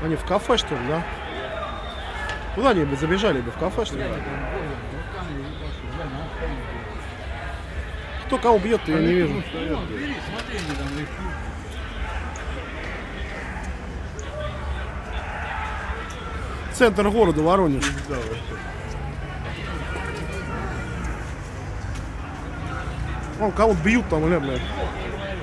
Они в кафе, что ли, да? Куда они бы забежали бы? В кафе, что ли? Кто кого бьет-то, я не вижу. Центр города Воронеж. Вон кого-то бьют там, блядь.